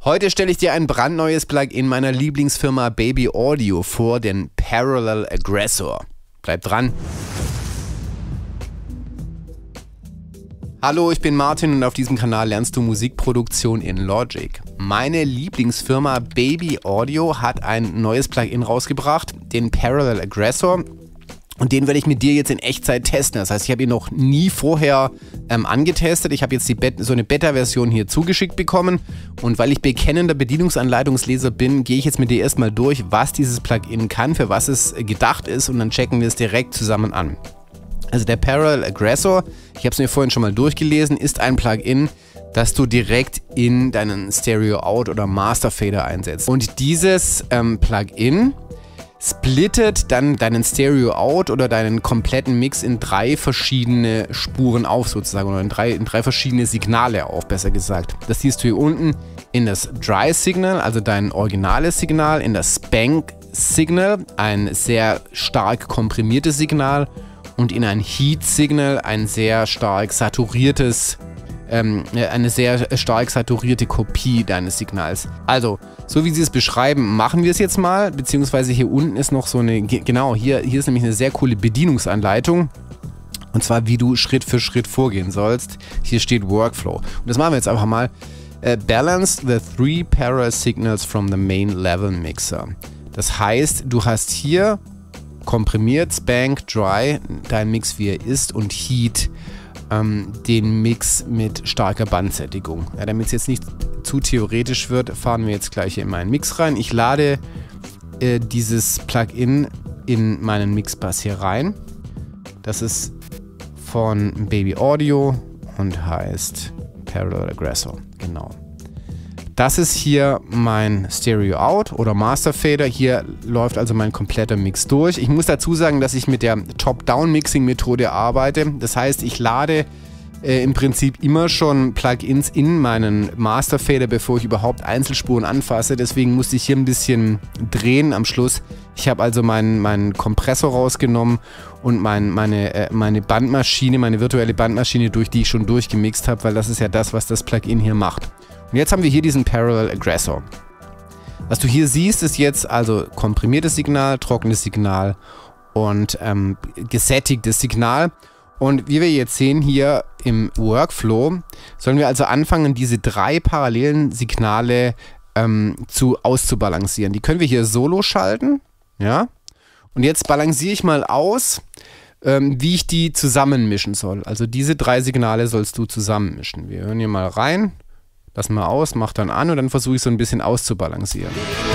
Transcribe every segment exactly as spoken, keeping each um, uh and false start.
Heute stelle ich dir ein brandneues Plugin meiner Lieblingsfirma Baby Audio vor, den Parallel Aggressor. Bleib dran! Hallo, ich bin Martin und auf diesem Kanal lernst du Musikproduktion in Logic. Meine Lieblingsfirma Baby Audio hat ein neues Plugin rausgebracht, den Parallel Aggressor. Und den werde ich mit dir jetzt in Echtzeit testen. Das heißt, ich habe ihn noch nie vorher ähm, angetestet. Ich habe jetzt die Bet- so eine Beta-Version hier zugeschickt bekommen. Und weil ich bekennender Bedienungsanleitungsleser bin, gehe ich jetzt mit dir erstmal durch, was dieses Plugin kann, für was es gedacht ist. Und dann checken wir es direkt zusammen an. Also der Parallel Aggressor, ich habe es mir vorhin schon mal durchgelesen, ist ein Plugin, das du direkt in deinen Stereo Out oder Master Fader einsetzt. Und dieses ähm, Plugin splittet dann deinen Stereo Out oder deinen kompletten Mix in drei verschiedene Spuren auf sozusagen oder in drei, in drei verschiedene Signale auf, besser gesagt. Das siehst du hier unten in das Dry Signal, also dein originales Signal, in das Spank Signal, ein sehr stark komprimiertes Signal und in ein Heat Signal, ein sehr stark saturiertes Ähm, eine sehr stark saturierte Kopie deines Signals. Also, so wie sie es beschreiben, machen wir es jetzt mal, beziehungsweise hier unten ist noch so eine, genau, hier, hier ist nämlich eine sehr coole Bedienungsanleitung. Und zwar, wie du Schritt für Schritt vorgehen sollst. Hier steht Workflow. Und das machen wir jetzt einfach mal. Uh, balance the three parallel signals from the main level mixer. Das heißt, du hast hier komprimiert, Spank, Dry, dein Mix wie er ist und Heat, den Mix mit starker Bandsättigung. Ja, damit es jetzt nicht zu theoretisch wird, fahren wir jetzt gleich in meinen Mix rein. Ich lade äh, dieses Plugin in meinen Mixbus hier rein. Das ist von Baby Audio und heißt Parallel Aggressor. Genau. Das ist hier mein Stereo Out oder Master Fader. Hier läuft also mein kompletter Mix durch. Ich muss dazu sagen, dass ich mit der Top-Down-Mixing-Methode arbeite. Das heißt, ich lade äh, im Prinzip immer schon Plugins in meinen Master Fader, bevor ich überhaupt Einzelspuren anfasse. Deswegen musste ich hier ein bisschen drehen am Schluss. Ich habe also meinen, meinen Kompressor rausgenommen und mein, meine, äh, meine Bandmaschine, meine virtuelle Bandmaschine, durch die ich schon durchgemixt habe, weil das ist ja das, was das Plugin hier macht. Und jetzt haben wir hier diesen Parallel Aggressor. Was du hier siehst, ist jetzt also komprimiertes Signal, trockenes Signal und ähm, gesättigtes Signal. Und wie wir jetzt sehen hier im Workflow, sollen wir also anfangen, diese drei parallelen Signale ähm, zu, auszubalancieren. Die können wir hier solo schalten. Ja? Und jetzt balanciere ich mal aus, ähm, wie ich die zusammenmischen soll. Also diese drei Signale sollst du zusammenmischen. Wir hören hier mal rein. Lass mal aus, mach dann an und dann versuche ich so ein bisschen auszubalancieren.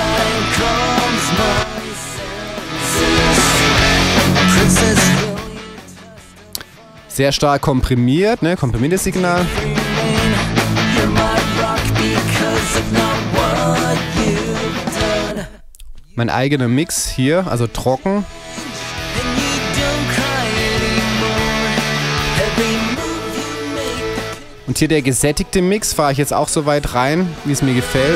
Sehr stark komprimiert, ne? Komprimiertes Signal. Mein eigener Mix hier, also trocken. Und hier der gesättigte Mix fahre ich jetzt auch so weit rein, wie es mir gefällt.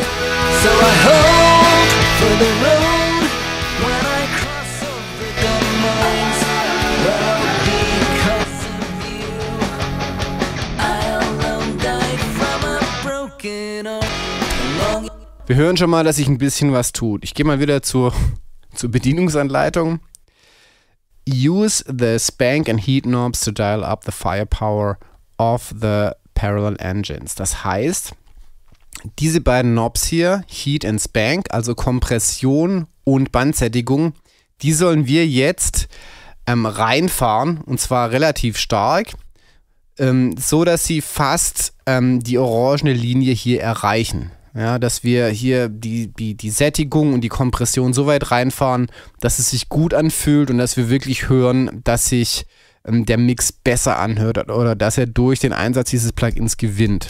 Wir hören schon mal, dass sich ein bisschen was tut. Ich gehe mal wieder zur, zur Bedienungsanleitung. Use the spank and heat knobs to dial up the firepower of the Parallel Engines. Das heißt, diese beiden Knobs hier, Heat and Spank, also Kompression und Bandsättigung, die sollen wir jetzt ähm, reinfahren, und zwar relativ stark, ähm, so dass sie fast ähm, die orangene Linie hier erreichen. Ja, dass wir hier die, die, die Sättigung und die Kompression so weit reinfahren, dass es sich gut anfühlt und dass wir wirklich hören, dass sich der Mix besser anhört oder dass er durch den Einsatz dieses Plugins gewinnt.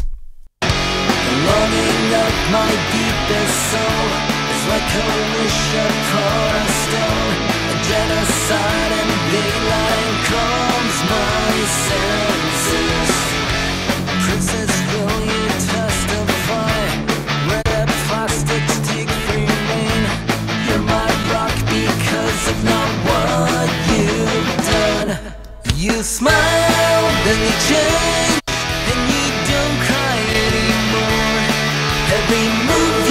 You smile, then you change, and you don't cry anymore. Every move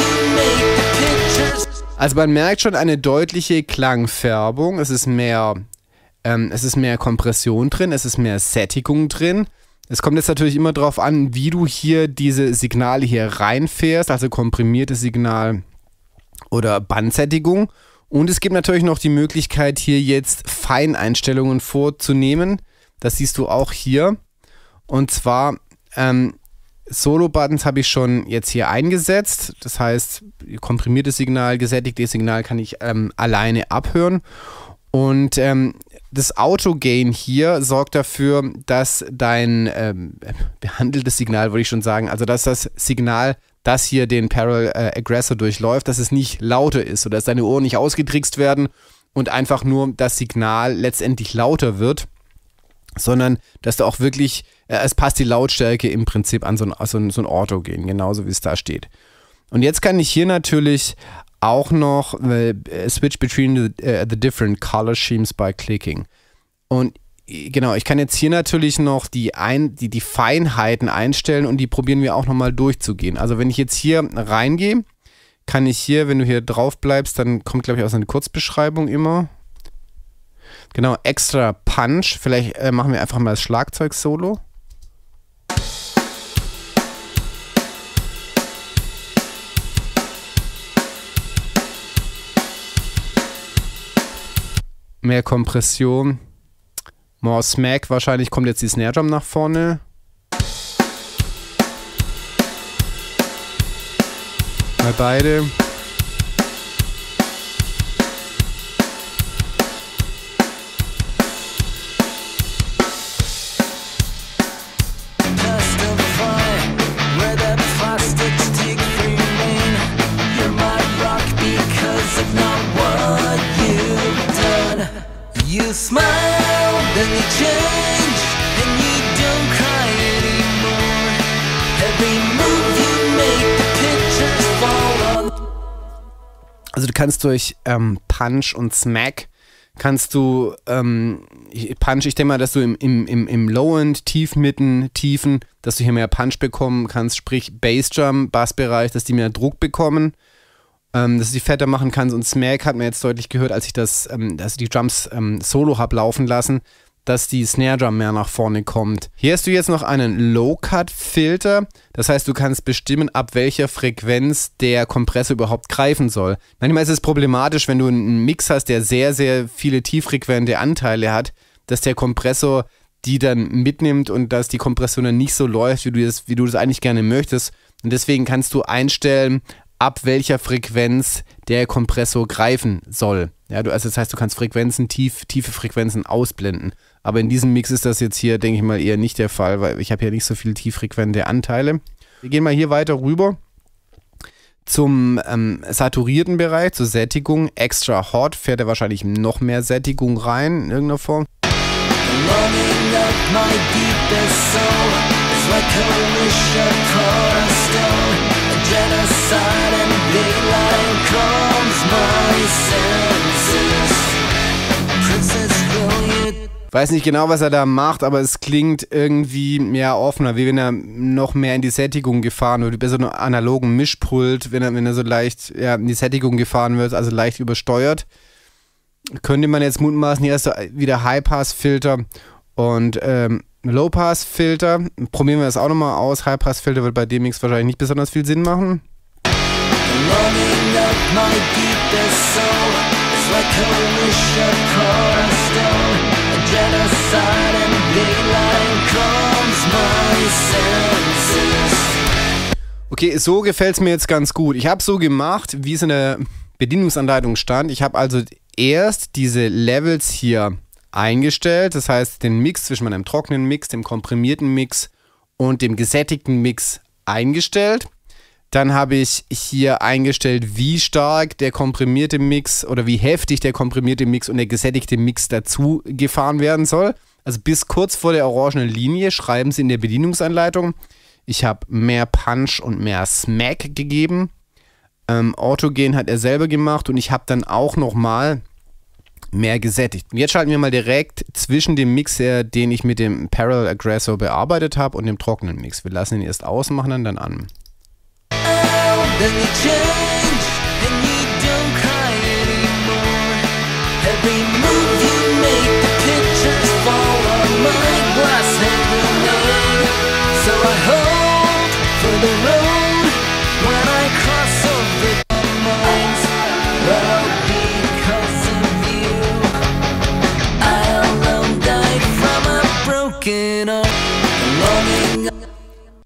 Also man merkt schon eine deutliche Klangfärbung. Es ist mehr, ähm, es ist mehr Kompression drin, es ist mehr Sättigung drin. Es kommt jetzt natürlich immer darauf an, wie du hier diese Signale hier reinfährst, also komprimiertes Signal oder Bandsättigung. Und es gibt natürlich noch die Möglichkeit, hier jetzt Feineinstellungen vorzunehmen. Das siehst du auch hier. Und zwar ähm, Solo-Buttons habe ich schon jetzt hier eingesetzt. Das heißt, komprimiertes Signal, gesättigtes Signal kann ich ähm, alleine abhören. Und ähm, das Auto-Gain hier sorgt dafür, dass dein ähm, behandeltes Signal, würde ich schon sagen, also dass das Signal, das hier den Parallel äh, Aggressor durchläuft, dass es nicht lauter ist oder dass deine Ohren nicht ausgetrickst werden und einfach nur das Signal letztendlich lauter wird, sondern dass da auch wirklich, äh, es passt die Lautstärke im Prinzip an so ein, so ein, so ein Auto-Gain, genauso wie es da steht. Und jetzt kann ich hier natürlich auch noch äh, switch between the, uh, the different color schemes by clicking. Und genau, ich kann jetzt hier natürlich noch die, ein, die, die Feinheiten einstellen und die probieren wir auch nochmal durchzugehen. Also wenn ich jetzt hier reingehe, kann ich hier, wenn du hier drauf bleibst, dann kommt, glaube ich, auch so eine Kurzbeschreibung immer. Genau, extra Punch. Vielleicht äh, machen wir einfach mal das Schlagzeug-Solo. Mehr Kompression. More Smack. Wahrscheinlich kommt jetzt die Snare Drum nach vorne. Mal beide. You smile, then you change, and you don't cry anymore. Every move you make, the pictures fall on. Also du kannst durch ähm, Punch und Smack, kannst du, ähm, Punch, ich denke mal, dass du im, im, im, im Low-End, Tief, Mitten, Tiefen, dass du hier mehr Punch bekommen kannst, sprich Bassdrum, Bassbereich, dass die mehr Druck bekommen. Dass du die fetter machen kannst, und Smack hat man jetzt deutlich gehört, als ich das, ähm, dass ich die Drums ähm, solo habe laufen lassen, dass die Snare Drum mehr nach vorne kommt. Hier hast du jetzt noch einen Low-Cut-Filter, das heißt, du kannst bestimmen, ab welcher Frequenz der Kompressor überhaupt greifen soll. Manchmal ist es problematisch, wenn du einen Mix hast, der sehr, sehr viele tieffrequente Anteile hat, dass der Kompressor die dann mitnimmt und dass die Kompression dann nicht so läuft, wie du das, wie du das eigentlich gerne möchtest. Und deswegen kannst du einstellen, ab welcher Frequenz der Kompressor greifen soll. Ja, du, also das heißt, du kannst Frequenzen, tief, tiefe Frequenzen ausblenden. Aber in diesem Mix ist das jetzt hier, denke ich mal, eher nicht der Fall, weil ich habe hier nicht so viele tieffrequente Anteile. Wir gehen mal hier weiter rüber zum ähm, saturierten Bereich, zur Sättigung. Extra Hot fährt er wahrscheinlich noch mehr Sättigung rein in irgendeiner Form. Genocide and daylight calms my senses. Princess Brilliant. Weiß nicht genau, was er da macht, aber es klingt irgendwie mehr offener, wie wenn er noch mehr in die Sättigung gefahren wird, wie bei so einem analogen Mischpult, wenn er, wenn er so leicht ja, in die Sättigung gefahren wird, also leicht übersteuert. Könnte man jetzt mutmaßen, hier ist wieder High-Pass-Filter und ähm, Low-Pass-Filter. Probieren wir das auch nochmal aus. High-Pass-Filter wird bei dem Mix wahrscheinlich nicht besonders viel Sinn machen. Okay, so gefällt es mir jetzt ganz gut. Ich habe so gemacht, wie es in der Bedienungsanleitung stand. Ich habe also erst diese Levels hier eingestellt, das heißt den Mix zwischen meinem trockenen Mix, dem komprimierten Mix und dem gesättigten Mix eingestellt. Dann habe ich hier eingestellt, wie stark der komprimierte Mix oder wie heftig der komprimierte Mix und der gesättigte Mix dazu gefahren werden soll. Also bis kurz vor der orangenen Linie schreiben sie in der Bedienungsanleitung. Ich habe mehr Punch und mehr Smack gegeben. Ähm, Autogen hat er selber gemacht und ich habe dann auch nochmal mehr gesättigt. Und jetzt schalten wir mal direkt zwischen dem Mixer, den ich mit dem Parallel Aggressor bearbeitet habe, und dem trockenen Mix. Wir lassen ihn erst ausmachen und dann an. Then you change, and you don't cry.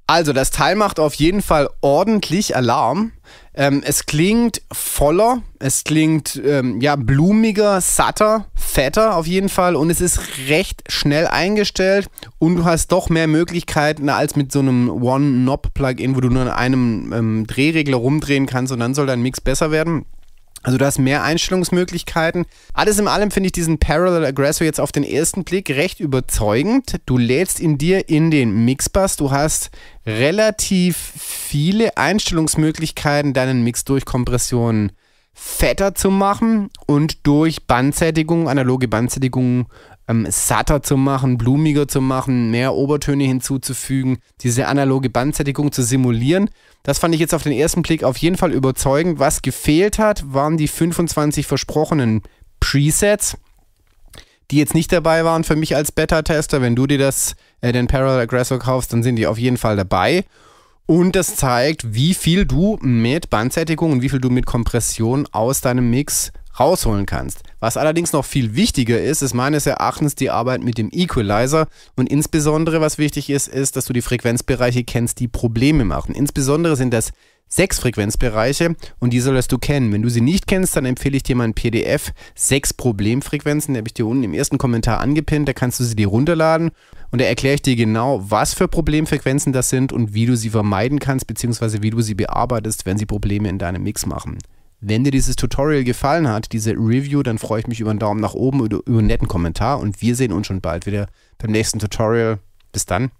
Also das Teil macht auf jeden Fall ordentlich Alarm. Ähm, es klingt voller, es klingt ähm, ja, blumiger, satter, fetter auf jeden Fall und es ist recht schnell eingestellt und du hast doch mehr Möglichkeiten als mit so einem One-Knob-Plugin, wo du nur an einem ähm, Drehregler rumdrehen kannst und dann soll dein Mix besser werden. Also du hast mehr Einstellungsmöglichkeiten. Alles in allem finde ich diesen Parallel Aggressor jetzt auf den ersten Blick recht überzeugend. Du lädst ihn dir in den Mixbus. Du hast relativ viele Einstellungsmöglichkeiten, deinen Mix durch Kompression fetter zu machen und durch Bandsättigung, analoge Bandsättigung ähm, satter zu machen, blumiger zu machen, mehr Obertöne hinzuzufügen, diese analoge Bandsättigung zu simulieren. Das fand ich jetzt auf den ersten Blick auf jeden Fall überzeugend. Was gefehlt hat, waren die fünfundzwanzig versprochenen Presets, die jetzt nicht dabei waren für mich als Beta-Tester. Wenn du dir das, äh, den Parallel Aggressor kaufst, dann sind die auf jeden Fall dabei. Und das zeigt, wie viel du mit Bandsättigung und wie viel du mit Kompression aus deinem Mix rausholen kannst. Was allerdings noch viel wichtiger ist, ist meines Erachtens die Arbeit mit dem Equalizer und insbesondere, was wichtig ist, ist, dass du die Frequenzbereiche kennst, die Probleme machen. Insbesondere sind das sechs Frequenzbereiche und die solltest du kennen. Wenn du sie nicht kennst, dann empfehle ich dir mein P D F, sechs Problemfrequenzen, der habe ich dir unten im ersten Kommentar angepinnt, da kannst du sie dir runterladen und da erkläre ich dir genau, was für Problemfrequenzen das sind und wie du sie vermeiden kannst, beziehungsweise wie du sie bearbeitest, wenn sie Probleme in deinem Mix machen. Wenn dir dieses Tutorial gefallen hat, diese Review, dann freue ich mich über einen Daumen nach oben oder über einen netten Kommentar und wir sehen uns schon bald wieder beim nächsten Tutorial. Bis dann.